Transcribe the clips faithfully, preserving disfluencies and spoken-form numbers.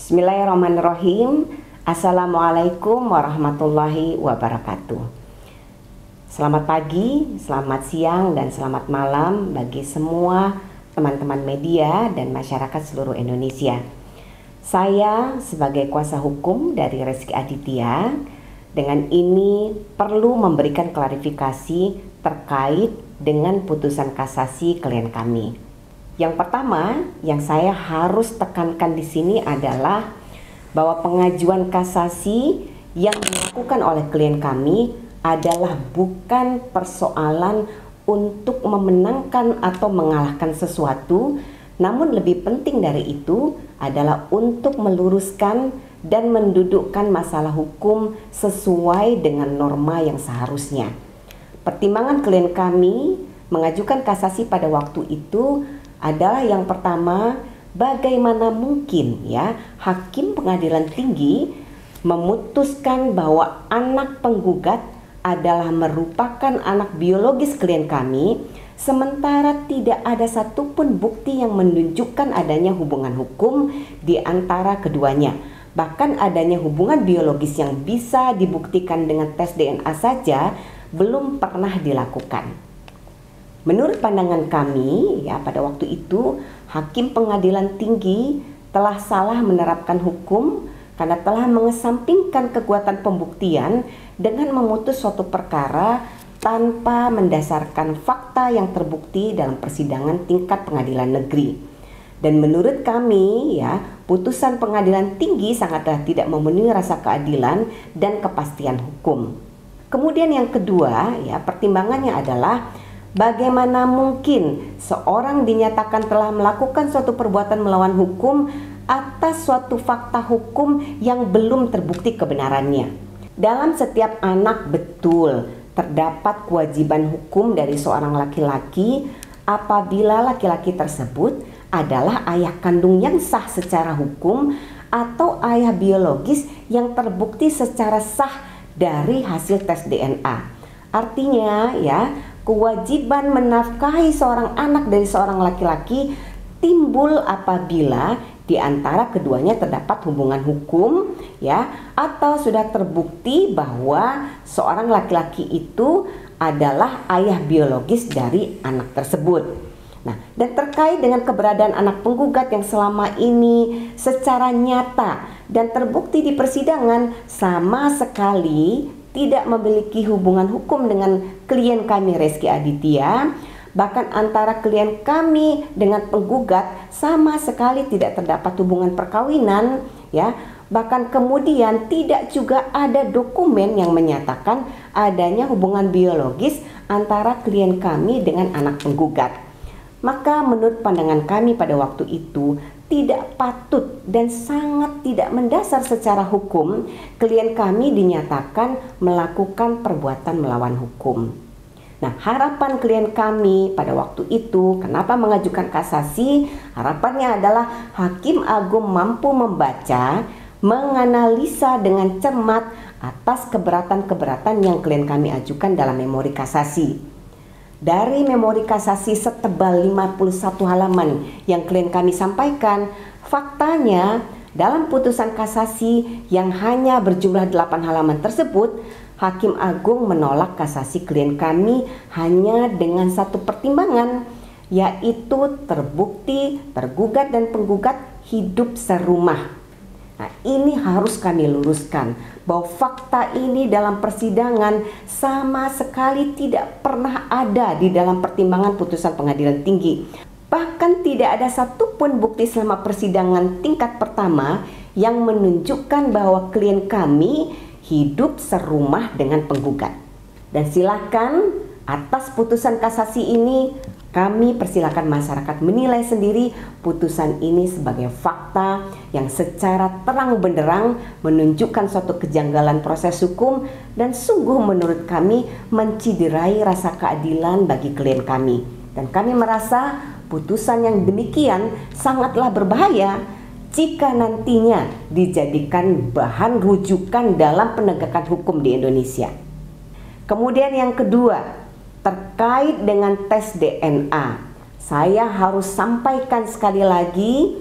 Bismillahirrahmanirrahim. Assalamualaikum warahmatullahi wabarakatuh. Selamat pagi, selamat siang, dan selamat malam bagi semua teman-teman media dan masyarakat seluruh Indonesia. Saya sebagai kuasa hukum dari Reski Aditya dengan ini perlu memberikan klarifikasi terkait dengan putusan kasasi klien kami. Yang pertama yang saya harus tekankan di sini adalah bahwa pengajuan kasasi yang dilakukan oleh klien kami adalah bukan persoalan untuk memenangkan atau mengalahkan sesuatu, namun lebih penting dari itu adalah untuk meluruskan dan mendudukkan masalah hukum sesuai dengan norma yang seharusnya. Pertimbangan klien kami mengajukan kasasi pada waktu itu adalah yang pertama, bagaimana mungkin ya hakim pengadilan tinggi memutuskan bahwa anak penggugat adalah merupakan anak biologis klien kami, sementara tidak ada satupun bukti yang menunjukkan adanya hubungan hukum di antara keduanya. Bahkan adanya hubungan biologis yang bisa dibuktikan dengan tes D N A saja belum pernah dilakukan. Menurut pandangan kami, ya pada waktu itu hakim pengadilan tinggi telah salah menerapkan hukum karena telah mengesampingkan kekuatan pembuktian dengan memutus suatu perkara tanpa mendasarkan fakta yang terbukti dalam persidangan tingkat pengadilan negeri. Dan menurut kami, ya putusan pengadilan tinggi sangatlah tidak memenuhi rasa keadilan dan kepastian hukum. Kemudian yang kedua, ya pertimbangannya adalah bagaimana mungkin seorang dinyatakan telah melakukan suatu perbuatan melawan hukum atas suatu fakta hukum yang belum terbukti kebenarannya. Dalam setiap anak betul terdapat kewajiban hukum dari seorang laki-laki apabila laki-laki tersebut adalah ayah kandung yang sah secara hukum atau ayah biologis yang terbukti secara sah dari hasil tes D N A. Artinya ya, kewajiban menafkahi seorang anak dari seorang laki-laki timbul apabila di antara keduanya terdapat hubungan hukum ya, atau sudah terbukti bahwa seorang laki-laki itu adalah ayah biologis dari anak tersebut. Nah, dan terkait dengan keberadaan anak penggugat yang selama ini secara nyata dan terbukti di persidangan sama sekali tidak memiliki hubungan hukum dengan klien kami Reski Aditya, bahkan antara klien kami dengan penggugat sama sekali tidak terdapat hubungan perkawinan ya, bahkan kemudian tidak juga ada dokumen yang menyatakan adanya hubungan biologis antara klien kami dengan anak penggugat. Maka menurut pandangan kami pada waktu itu tidak patut dan sangat tidak mendasar secara hukum klien kami dinyatakan melakukan perbuatan melawan hukum. Nah, harapan klien kami pada waktu itu kenapa mengajukan kasasi, harapannya adalah Hakim Agung mampu membaca, menganalisa dengan cermat atas keberatan-keberatan yang klien kami ajukan dalam memori kasasi. Dari memori kasasi setebal lima puluh satu halaman yang klien kami sampaikan, faktanya dalam putusan kasasi yang hanya berjumlah delapan halaman tersebut, Hakim Agung menolak kasasi klien kami hanya dengan satu pertimbangan, yaitu terbukti tergugat dan penggugat hidup serumah. Nah, ini harus kami luruskan bahwa fakta ini dalam persidangan sama sekali tidak pernah ada di dalam pertimbangan putusan pengadilan tinggi. Bahkan tidak ada satupun bukti selama persidangan tingkat pertama yang menunjukkan bahwa klien kami hidup serumah dengan penggugat. Dan silakan atas putusan kasasi ini kami persilakan masyarakat menilai sendiri putusan ini sebagai fakta yang secara terang benderang menunjukkan suatu kejanggalan proses hukum dan sungguh menurut kami menciderai rasa keadilan bagi klien kami. Dan kami merasa putusan yang demikian sangatlah berbahaya jika nantinya dijadikan bahan rujukan dalam penegakan hukum di Indonesia. Kemudian yang kedua, terkait dengan tes D N A, saya harus sampaikan sekali lagi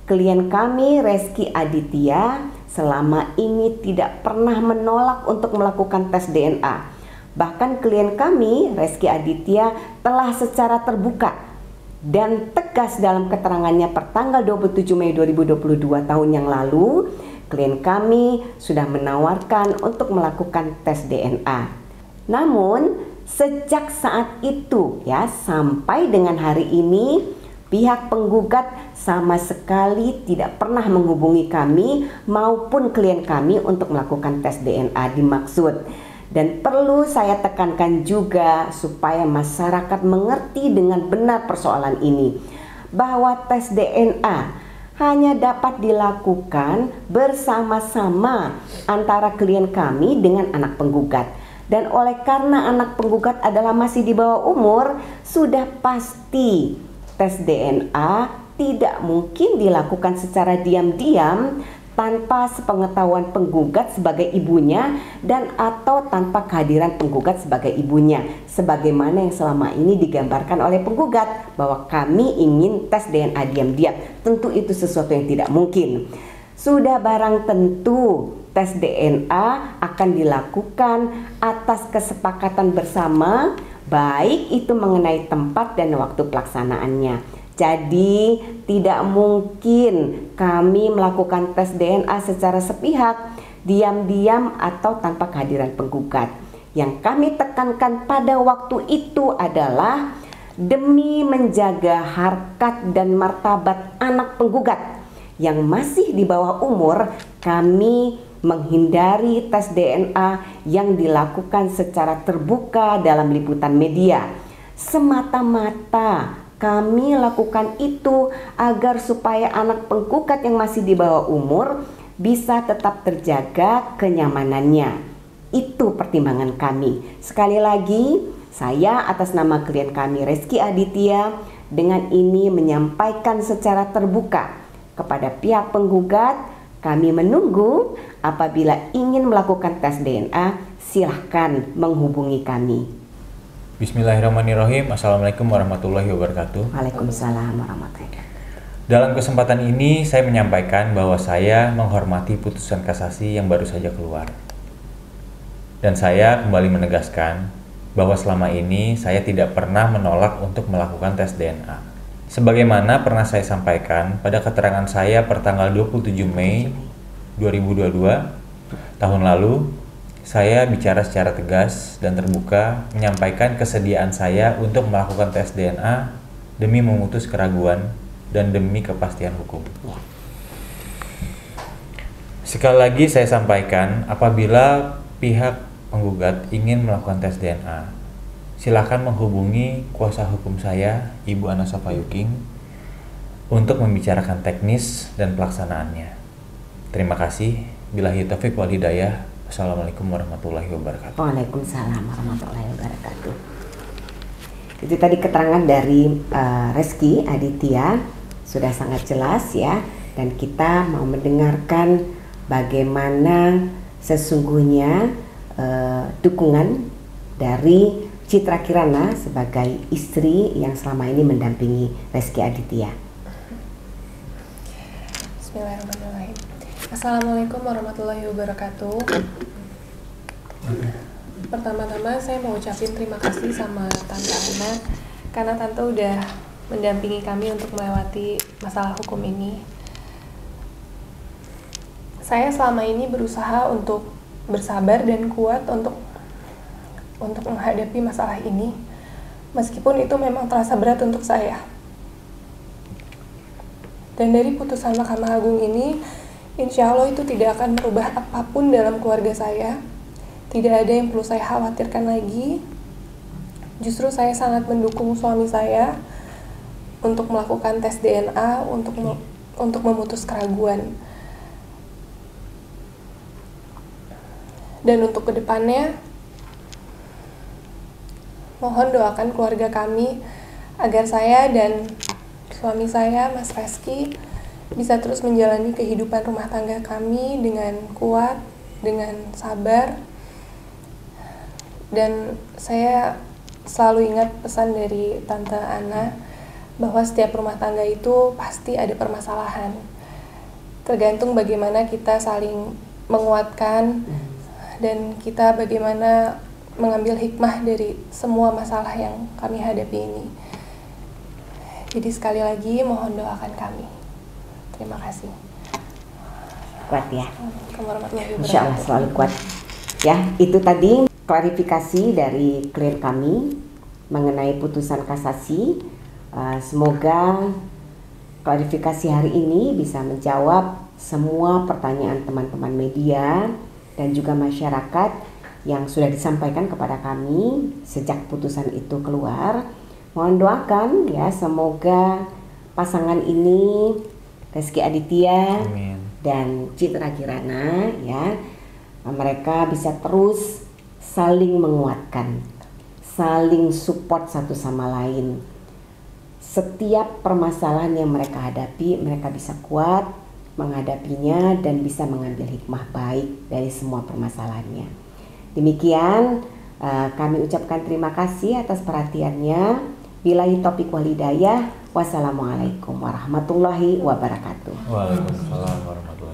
klien kami Reski Aditya selama ini tidak pernah menolak untuk melakukan tes D N A. Bahkan klien kami Reski Aditya telah secara terbuka dan tegas dalam keterangannya pertanggal dua puluh tujuh Mei dua ribu dua puluh dua tahun yang lalu, klien kami sudah menawarkan untuk melakukan tes D N A. Namun sejak saat itu ya sampai dengan hari ini, pihak penggugat sama sekali tidak pernah menghubungi kami maupun klien kami untuk melakukan tes D N A dimaksud. Dan perlu saya tekankan juga supaya masyarakat mengerti dengan benar persoalan ini, bahwa tes D N A hanya dapat dilakukan bersama-sama antara klien kami dengan anak penggugat. Dan oleh karena anak penggugat adalah masih di bawah umur, sudah pasti tes D N A tidak mungkin dilakukan secara diam-diam tanpa sepengetahuan penggugat sebagai ibunya dan atau tanpa kehadiran penggugat sebagai ibunya, sebagaimana yang selama ini digambarkan oleh penggugat bahwa kami ingin tes D N A diam-diam. Tentu itu sesuatu yang tidak mungkin. Sudah barang tentu tes D N A akan dilakukan atas kesepakatan bersama, baik itu mengenai tempat dan waktu pelaksanaannya. Jadi tidak mungkin kami melakukan tes D N A secara sepihak, diam-diam atau tanpa kehadiran penggugat. Yang kami tekankan pada waktu itu adalah demi menjaga harkat dan martabat anak penggugat yang masih di bawah umur, kami menghindari tes D N A yang dilakukan secara terbuka dalam liputan media. Semata-mata kami lakukan itu agar supaya anak penggugat yang masih di bawah umur bisa tetap terjaga kenyamanannya. Itu pertimbangan kami. Sekali lagi, saya atas nama klien kami Reski Aditya dengan ini menyampaikan secara terbuka kepada pihak penggugat, kami menunggu apabila ingin melakukan tes D N A, silahkan menghubungi kami. Bismillahirrahmanirrahim. Assalamualaikum warahmatullahi wabarakatuh. Waalaikumsalam warahmatullahi wabarakatuh. Dalam kesempatan ini saya menyampaikan bahwa saya menghormati putusan kasasi yang baru saja keluar. Dan saya kembali menegaskan bahwa selama ini saya tidak pernah menolak untuk melakukan tes D N A. Sebagaimana pernah saya sampaikan pada keterangan saya pertanggal dua puluh tujuh Mei dua ribu dua puluh dua tahun lalu, saya bicara secara tegas dan terbuka menyampaikan kesediaan saya untuk melakukan tes D N A demi memutus keraguan dan demi kepastian hukum. Sekali lagi saya sampaikan, apabila pihak penggugat ingin melakukan tes D N A, silakan menghubungi kuasa hukum saya, Ibu Ana Safayuking, untuk membicarakan teknis dan pelaksanaannya. Terima kasih. Billahi taufiq wal hidayah. Assalamualaikum warahmatullahi wabarakatuh. Waalaikumsalam warahmatullahi wabarakatuh. Itu tadi keterangan dari uh, Reski Aditya, sudah sangat jelas ya, dan kita mau mendengarkan bagaimana sesungguhnya uh, dukungan dari Citra Kirana sebagai istri yang selama ini mendampingi Reski Aditya. Bismillahirrahmanirrahim. Assalamualaikum warahmatullahi wabarakatuh. Pertama-tama saya mau ucapin terima kasih sama Tante Ana karena Tante udah mendampingi kami untuk melewati masalah hukum ini. Saya selama ini berusaha untuk bersabar dan kuat untuk untuk menghadapi masalah ini, meskipun itu memang terasa berat untuk saya. Dan dari putusan Mahkamah Agung ini, insya Allah itu tidak akan merubah apapun dalam keluarga saya. Tidak ada yang perlu saya khawatirkan lagi. Justru saya sangat mendukung suami saya untuk melakukan tes D N A untuk untuk memutus keraguan. Dan untuk kedepannya, mohon doakan keluarga kami agar saya dan suami saya, Mas Reski, bisa terus menjalani kehidupan rumah tangga kami dengan kuat, dengan sabar. Dan saya selalu ingat pesan dari Tante Ana bahwa setiap rumah tangga itu pasti ada permasalahan. tergantung bagaimana kita saling menguatkan dan kita bagaimana mengambil hikmah dari semua masalah yang kami hadapi ini. Jadi sekali lagi mohon doakan kami. Terima kasih. Kuat ya. Assalamualaikum warahmatullahi wabarakatuh. Insya Allah selalu kuat. Ya, itu tadi klarifikasi dari klien kami mengenai putusan kasasi. Uh, semoga klarifikasi hari ini bisa menjawab semua pertanyaan teman-teman media dan juga masyarakat yang sudah disampaikan kepada kami sejak putusan itu keluar. Mohon doakan ya, semoga pasangan ini Reski Aditya Amin. dan Citra Kirana ya, mereka bisa terus saling menguatkan, saling support satu sama lain. Setiap permasalahan yang mereka hadapi, mereka bisa kuat menghadapinya dan bisa mengambil hikmah baik dari semua permasalahannya. Demikian uh, kami ucapkan terima kasih atas perhatiannya. Billahi taufiq wal hidayah. Wassalamualaikum warahmatullahi wabarakatuh. Waalaikumsalam warahmatullahi wabarakatuh.